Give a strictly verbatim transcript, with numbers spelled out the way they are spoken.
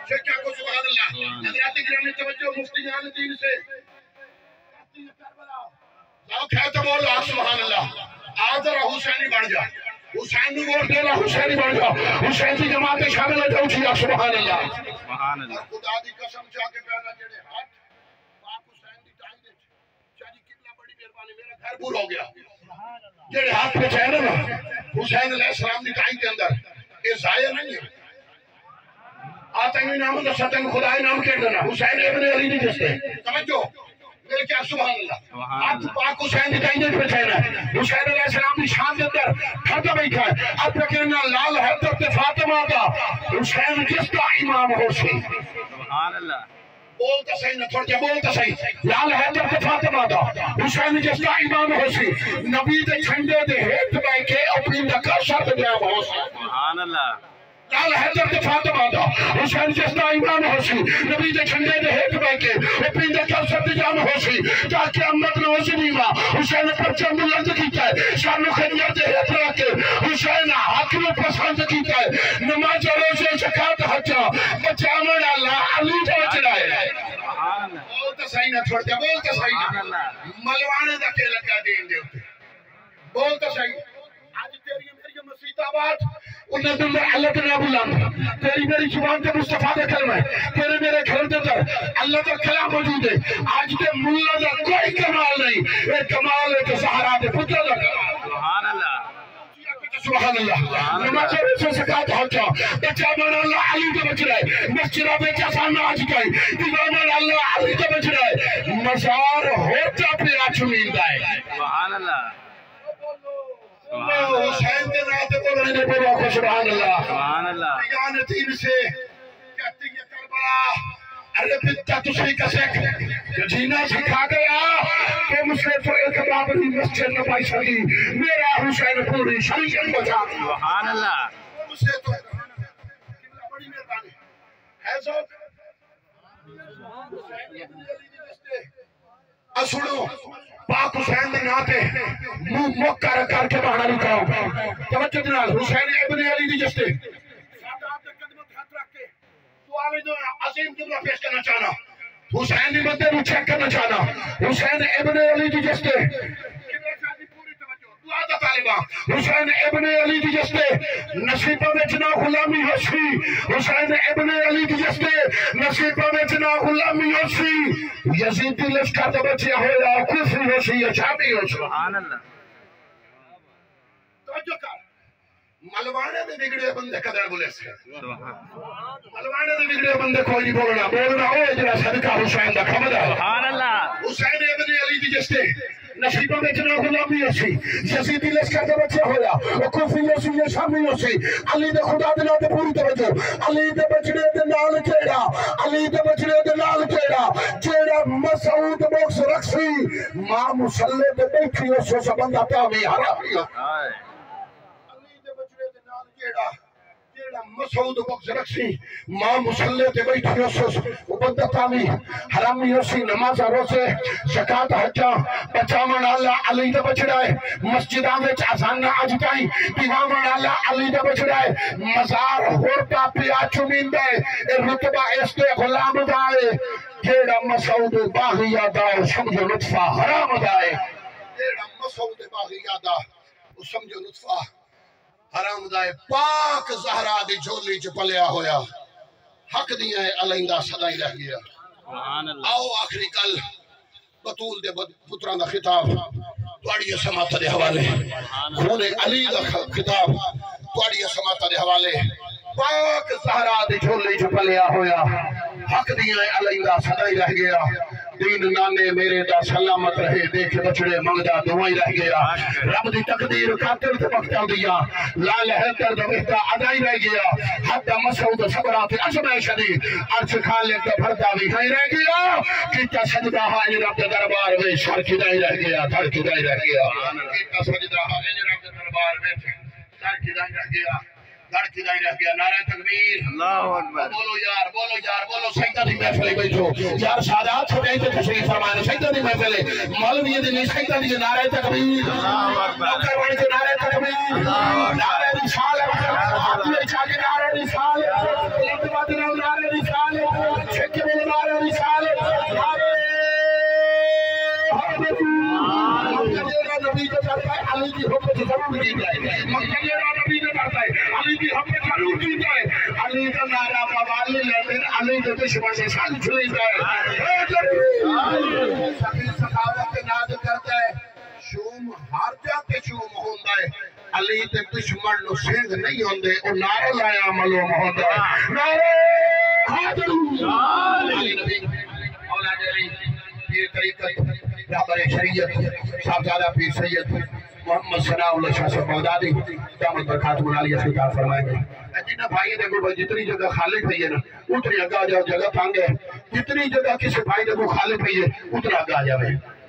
کیا کو سبحان اللہ حضرات گرامی توجہ مفتیان دین سے ذوق ہے تو بولو سبحان اللہ آج ذرا حسینی بن جا حسین بھی ووٹ دینا حسینی بن جا حسین کی جماعت شامل ہو جاؤ جی سبحان اللہ سبحان اللہ خدا دی قسم چاہ کے کہنا جڑے ہاتھ پاک حسین دی ٹائی دے چاہی کتنا بڑی مہربانی میرا گھر پور ہو گیا جڑے ہاتھ پہ چاہے نا حسین علیہ السلام دی ٹائی کے اندر یہ ضائع نہیں ہے آتا ہی نام دا ستنگ خدای نام کے دینا حسین ابن علی دی جستے سمجھو میرے کیا سبحان اللہ آپ پاک حسین دی ٹائی پہ چاہنا حسین علیہ السلام دی شان دے اندر کھڑتا بیٹھا ہے اب کہنا لال حیدر تے فاطمہ دا حسین جس کا امام ہو سی سبحان اللہ بولتا صحیح نہ تھوڑا بولتا صحیح لال حیدر تے فاطمہ دا حسین جس کا امام ہو سی نبی دے جھنڈے دے ہیت بے کے اپنی دکا شرط دیا ہو سی سبحان اللہ لال حیدر تے فاطمہ دا حسین جس کا امام ہو سی نبی دے جھنڈے دے ہیت بے کے اپنی دکا شرط دیا ہو سی تاکہ امت نہ ہو سی نیوا حسین پر چند لرد کیتا ہے شان خنجر دے ہیت رکھ کے حسین حاکم پسند کیتا ہے نماز روزے زکات حج بچاون اللہ علی تے چڑھا ہے بولتا صحیح نہ چھوڑ دیا بولتا صحیح نہ ملوانے دا کے لگا دین دے ہوتے بولتا صحیح آج تیری میری مسیح آباد انہیں دل میں اللہ کے نابو لانتا تیری میری زبان کے مصطفیٰ دے کلمہ ہے تیرے میرے گھر دے در اللہ کا کلام موجود ہے آج دے ملہ دا کوئی کمال نہیں ایک کمال ہے کہ سہارا دے پتر دا سبحان اللہ سبحان اللہ نماز روزے زکات حج بچا من اللہ علی کے بچ رہے مسجدہ بیچا سامنا آج گئی دیوان اللہ علی کے بچ رہے مزار ہوتا پہ آج ملتا ہے سبحان اللہ حسین کے ناتے بولنے نے بولو کو سبحان اللہ سبحان اللہ دیانتین سے کہتی ہے کربلا ارے بتا تسی کسے جینا سکھا گیا کہ مجھ سے تو ایک بابری مسجد نہ پائی سکی میرا حسین پوری شریعت بچا سبحان اللہ مجھ سے تو بڑی مہربانی ہے ذوق اسڑو پاک حسین دے ناتے منہ موقع کر کے بہانا لکھاؤ توجہ دنال حسین ابن علی دی جستے سادات دے قدمت ہاتھ رکھ کے سوالی جو عظیم جملہ پیش کرنا چاہنا حسین دی بندے رو چیک کرنا چاہنا حسین ابن علی دی جستے حسین ابن علی دی جستے نصیبہ میں جنا غلامی ہوشی حسین ابن علی دی جستے نصیبہ میں جنا غلامی ہوشی یزیدی لشکر دے بچے ہویا کفری ہوشی یا شامی ہوشی سبحان اللہ توجہ کر ملوانے دے بگڑے بندے قدر بولے سے ملوانے دے بگڑے بندے کوئی نہیں بولنا بولنا او اجرا صدقہ حسین دا کھمدہ سبحان اللہ حسین ابن علی دی جستے نصیبہ میں جنا غلامی ہوشی یزیدی لشکر دے بچے ہویا کفری ہوشی یا شامی ہوشی علی دے خدا دے ناتے پوری توجہ علی دے بچڑے دے نال جیڑا علی دے بچڑے دے نال جیڑا جیڑا مسعود بخش رکھسی ماں مسلح دے بیٹھی ہو سو سبندہ تامی حرامی علی دے بچڑے دے نال جیڑا جیڑا مسعود بخش رکھسی ماں مسلح دے بیٹھی ہو سو سبندہ تامی حرامی ہوسی نماز روزے زکات حجاں بچاون اللہ علی دے بچڑائے مسجداں وچ اذان اج تائیں دیوان اللہ علی دے بچڑائے مزار ہورتا پیا چومیندا اے رتبہ اس تے غلام دا اے جیڑا مسعود باغیہ دا سمجھو لطفہ حرام دا اے جیڑا مسعود باغیہ دا سمجھو لطفہ حرام دا اے پاک زہرا دی جھولی چ پلیا ہویا حق دیاں علیندہ صدائی رہ گیا آؤ آخری کل بطول دے پتران دا خطاب توڑی سماعت دے حوالے خون علی دا خطاب توڑی سماعت دے حوالے پاک زہرا دے جھولے جو پلیا ہویا حق دیاں علیندہ صدائی رہ گیا دین نانے میرے دا سلامت رہے دیکھ بچڑے منگدہ دعائیں رہ گیا رب دی تقدیر خاطر تے مقتل دیا لال حیدر دا بہتا ادائی رہ گیا حتی مسعود صبرات عظمہ شدید عرش خالق دا بھردا بھی ہائی رہ گیا کیتا سجدہ ہائی رب دا دربار میں شر کی دائی رہ گیا دھڑ کی دائی رہ گیا کیتا سجدہ ہائی رب دا دربار میں شر کی دائی رہ گیا دھڑ کی دائی رہ گیا نعرہ تکبیر اللہ اکبر بولو یار بولو یار بولو سیدہ دی محفلے بیٹھو یار سادات چھوڑے تو تشریف فرمانے سیدہ دی محفلے مولوی دی نہیں سیدہ دی نعرہ تکبیر اللہ اکبر نوکر بڑی کے نعرہ تکبیر نعرہ رسالت نعرہ رسالت نعرہ رسالت کی حکمت ضرور کی جائے مقصد یہ نبی نے کرتا ہے علی کی حکمت ضرور کی جائے علی کا نعرہ بوالی لیکن علی کے دشمن سے سال چھلی جائے سبھی سخاوت ناد کرتا ہے شوم ہار جاتے شوم ہوندہ ہے علی تے دشمن نو سینگ نہیں ہوندے اور نعرہ لایا عملو ہوندہ ہے نعرہ حاضر علی نبی اولاد علی پیر طریقت رہبر شریعت صاحبزادہ پیر سید محمد ثناء اللہ شاہ صاحب بغدادی دامت برکات ملالیہ سرکار فرمائیں گے جنہ بھائی دیکھو بھائی جتنی جگہ خالی پہی ہے نا اتنی اگا جاؤ جگہ تانگ ہے جتنی جگہ کسی بھائی دیکھو خالی پہی ہے اتنا اگا جاؤ